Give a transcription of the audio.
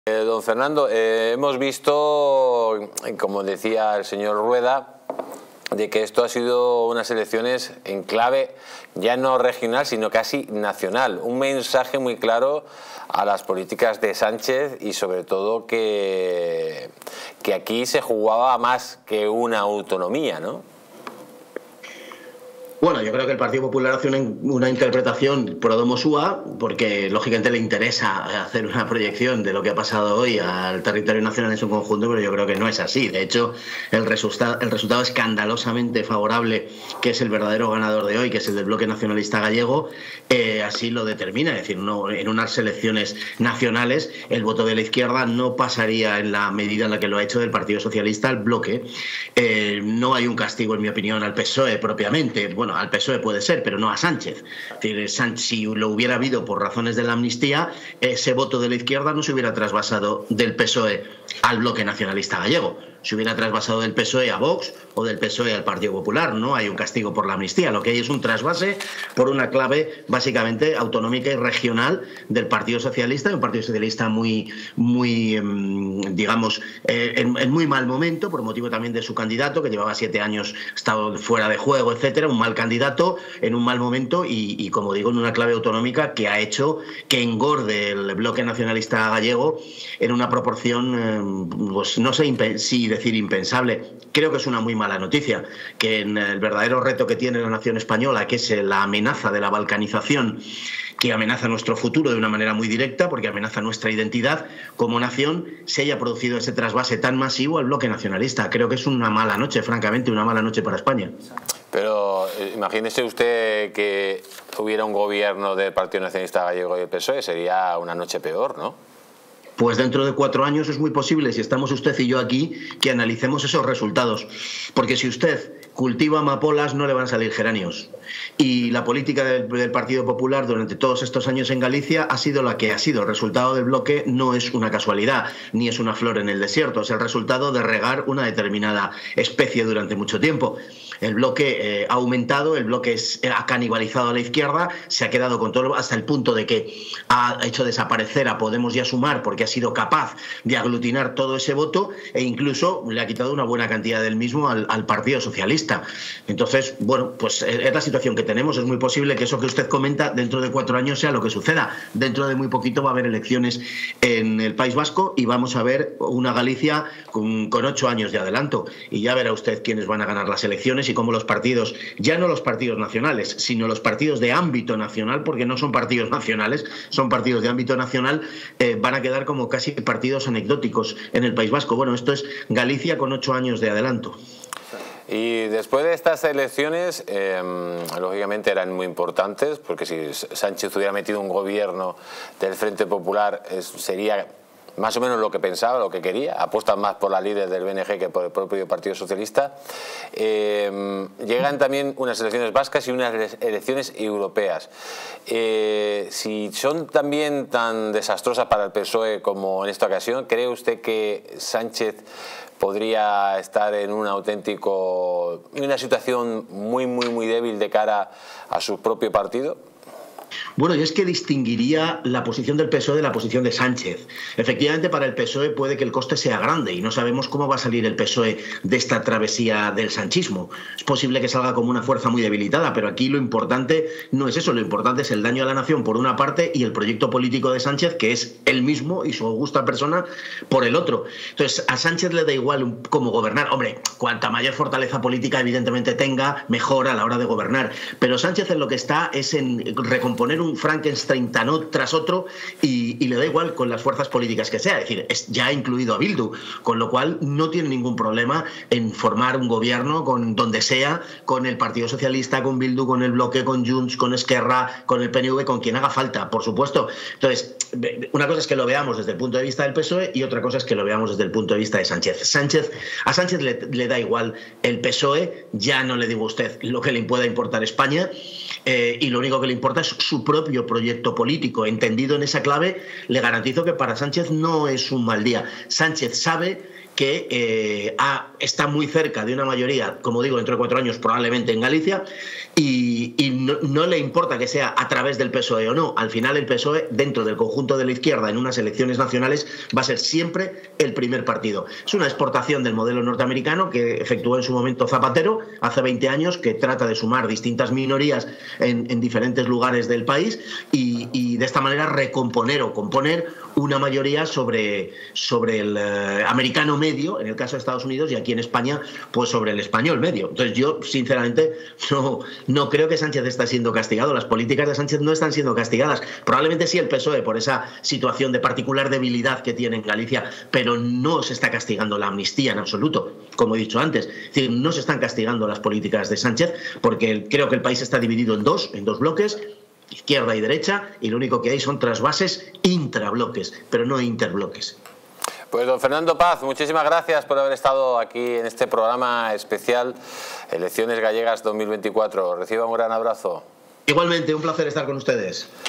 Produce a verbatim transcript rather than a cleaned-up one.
Eh, don Fernando, eh, hemos visto, como decía el señor Rueda, de que esto ha sido unas elecciones en clave ya no regional, sino casi nacional. Un mensaje muy claro a las políticas de Sánchez y sobre todo que, que aquí se jugaba más que una autonomía, ¿no? Bueno, yo creo que el Partido Popular hace una, una interpretación pro domo sua, porque lógicamente le interesa hacer una proyección de lo que ha pasado hoy al territorio nacional en su conjunto, pero yo creo que no es así. De hecho, el, resulta, el resultado escandalosamente favorable, que es el verdadero ganador de hoy, que es el del bloque nacionalista gallego, eh, así lo determina. Es decir, no, en unas elecciones nacionales el voto de la izquierda no pasaría en la medida en la que lo ha hecho del Partido Socialista al bloque. Eh, no hay un castigo, en mi opinión, al P S O E propiamente. Bueno, al P S O E puede ser, pero no a Sánchez. Es decir, Sánchez, si lo hubiera habido por razones de la amnistía, ese voto de la izquierda no se hubiera trasvasado del P S O E al bloque nacionalista gallego. Se hubiera trasvasado del P S O E a Vox o del P S O E al Partido Popular. No hay un castigo por la amnistía. Lo que hay es un trasvase por una clave básicamente autonómica y regional del Partido Socialista, un Partido Socialista muy, muy digamos, eh, en, en muy mal momento, por motivo también de su candidato, que llevaba siete años estado fuera de juego, etcétera. Un mal candidato en un mal momento y, y, como digo, en una clave autonómica que ha hecho que engorde el bloque nacionalista gallego en una proporción, eh, pues no sé si decir impensable. Creo que es una muy mala noticia que en el verdadero reto que tiene la nación española, que es la amenaza de la balcanización, que amenaza nuestro futuro de una manera muy directa, porque amenaza nuestra identidad como nación, se haya producido ese trasvase tan masivo al bloque nacionalista. Creo que es una mala noche, francamente, una mala noche para España. Pero imagínese usted que hubiera un gobierno del Partido Nacionalista Gallego y el P S O E, sería una noche peor, ¿no? Pues dentro de cuatro años es muy posible, si estamos usted y yo aquí, que analicemos esos resultados. Porque si usted cultiva amapolas, no le van a salir geranios. Y la política del, del Partido Popular durante todos estos años en Galicia ha sido la que ha sido. El resultado del bloque no es una casualidad, ni es una flor en el desierto. Es el resultado de regar una determinada especie durante mucho tiempo. El bloque eh, ha aumentado, el bloque es, ha canibalizado a la izquierda, se ha quedado con todo, hasta el punto de que ha hecho desaparecer a Podemos y a Sumar, porque ha sido capaz de aglutinar todo ese voto e incluso le ha quitado una buena cantidad del mismo al, al Partido Socialista. Entonces, bueno, pues es la situación que tenemos. Es muy posible que eso que usted comenta dentro de cuatro años sea lo que suceda. Dentro de muy poquito va a haber elecciones en el País Vasco y vamos a ver una Galicia con, con ocho años de adelanto. Y ya verá usted quiénes van a ganar las elecciones y cómo los partidos, ya no los partidos nacionales, sino los partidos de ámbito nacional, porque no son partidos nacionales, son partidos de ámbito nacional, eh, van a quedar como casi partidos anecdóticos en el País Vasco. Bueno, esto es Galicia con ocho años de adelanto. Y después de estas elecciones, eh, lógicamente eran muy importantes, porque si Sánchez hubiera metido un gobierno del Frente Popular, es, sería más o menos lo que pensaba, lo que quería. Apuestan más por la líder del B N G que por el propio Partido Socialista. Eh, llegan también unas elecciones vascas y unas elecciones europeas. Eh, si son también tan desastrosas para el P S O E como en esta ocasión, ¿cree usted que Sánchez podría estar en un auténtico, en una situación muy, muy, muy débil de cara a su propio partido? Bueno, yo es que distinguiría la posición del P S O E de la posición de Sánchez. Efectivamente, para el P S O E puede que el coste sea grande y no sabemos cómo va a salir el P S O E de esta travesía del sanchismo. Es posible que salga como una fuerza muy debilitada, pero aquí lo importante no es eso. Lo importante es el daño a la nación por una parte y el proyecto político de Sánchez, que es él mismo y su augusta persona, por el otro. Entonces, a Sánchez le da igual cómo gobernar. Hombre, cuanta mayor fortaleza política evidentemente tenga, mejor a la hora de gobernar. Pero Sánchez en lo que está es en recomponer un Frankenstein tras otro y, y le da igual con las fuerzas políticas que sea. Es decir, es, ya ha incluido a Bildu, con lo cual no tiene ningún problema en formar un gobierno con donde sea, con el Partido Socialista, con Bildu, con el Bloque, con Junts, con Esquerra, con el P N V, con quien haga falta, por supuesto. Entonces, una cosa es que lo veamos desde el punto de vista del P S O E y otra cosa es que lo veamos desde el punto de vista de Sánchez. Sánchez a Sánchez le, le da igual el P S O E, ya no le digo a usted lo que le pueda importar España, eh, y lo único que le importa es su propio proyecto político. Entendido en esa clave, le garantizo que para Sánchez no es un mal día. Sánchez sabe que eh, ha, está muy cerca de una mayoría, como digo, dentro de cuatro años probablemente en Galicia, y, y no, no le importa que sea a través del P S O E o no. Al final el P S O E, dentro del conjunto de la izquierda en unas elecciones nacionales, va a ser siempre el primer partido. Es una exportación del modelo norteamericano que efectuó en su momento Zapatero hace veinte años, que trata de sumar distintas minorías en, en diferentes lugares del país y, y de esta manera recomponer o componer una mayoría sobre, sobre el eh, americano medio, en el caso de Estados Unidos, y aquí en España, pues sobre el español medio. Entonces yo, sinceramente, no, no creo que Sánchez esté siendo castigado. Las políticas de Sánchez no están siendo castigadas. Probablemente sí el P S O E por esa situación de particular debilidad que tiene en Galicia, pero no se está castigando la amnistía en absoluto, como he dicho antes. Es decir, no se están castigando las políticas de Sánchez, porque creo que el país está dividido en dos, en dos bloques, izquierda y derecha, y lo único que hay son trasvases intrabloques, pero no interbloques. Pues don Fernando Paz, muchísimas gracias por haber estado aquí en este programa especial Elecciones Gallegas dos mil veinticuatro. Reciba un gran abrazo. Igualmente, un placer estar con ustedes.